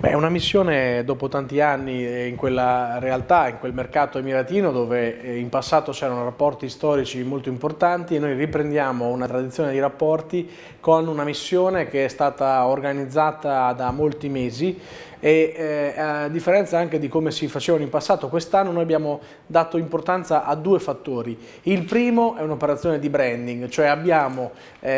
Beh, è una missione dopo tanti anni in quella realtà, in quel mercato emiratino dove in passato c'erano rapporti storici molto importanti e noi riprendiamo una tradizione di rapporti con una missione che è stata organizzata da molti mesi e a differenza anche di come si facevano in passato, quest'anno noi abbiamo dato importanza a due fattori. Il primo è un'operazione di branding, cioè abbiamo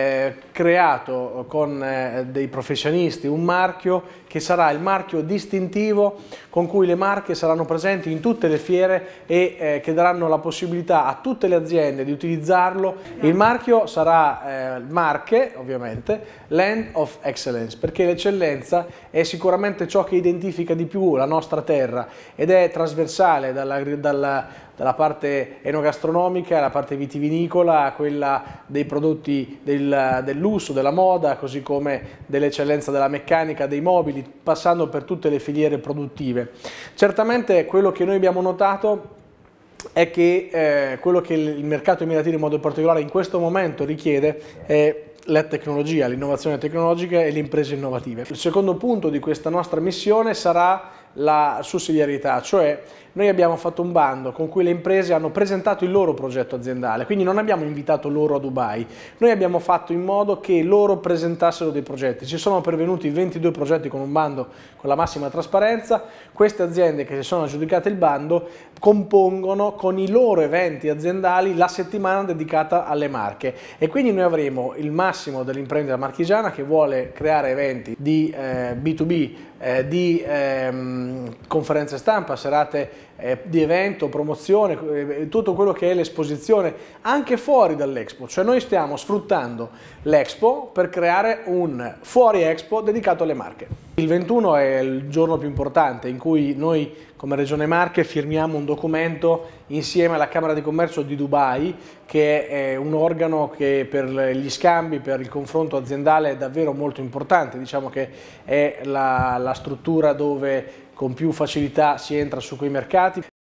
creato con dei professionisti un marchio che sarà il marchio distintivo con cui le marche saranno presenti in tutte le fiere e che daranno la possibilità a tutte le aziende di utilizzarlo. Il marchio sarà Marche, ovviamente, Land of Excellence, perché l'eccellenza è sicuramente ciò che identifica di più la nostra terra ed è trasversale dalla parte enogastronomica, alla parte vitivinicola, a quella dei prodotti del lusso, della moda, così come dell'eccellenza della meccanica, dei mobili, passando per tutte le filiere produttive. Certamente quello che noi abbiamo notato è che quello che il mercato emiratino in modo particolare in questo momento richiede è la tecnologia, l'innovazione tecnologica e le imprese innovative. Il secondo punto di questa nostra missione sarà la sussidiarietà, cioè noi abbiamo fatto un bando con cui le imprese hanno presentato il loro progetto aziendale, quindi non abbiamo invitato loro a Dubai, noi abbiamo fatto in modo che loro presentassero dei progetti. Ci sono pervenuti 22 progetti con un bando con la massima trasparenza. Queste aziende che si sono aggiudicate il bando compongono con i loro eventi aziendali la settimana dedicata alle marche e quindi noi avremo il massimo dell'imprendita marchigiana che vuole creare eventi di B2B, di conferenze stampa, serate di evento, promozione, tutto quello che è l'esposizione anche fuori dall'Expo, cioè noi stiamo sfruttando l'Expo per creare un fuori Expo dedicato alle marche. Il 21 è il giorno più importante in cui noi come Regione Marche firmiamo un documento insieme alla Camera di Commercio di Dubai, che è un organo che per gli scambi, per il confronto aziendale è davvero molto importante. Diciamo che è la struttura dove con più facilità si entra su quei mercati.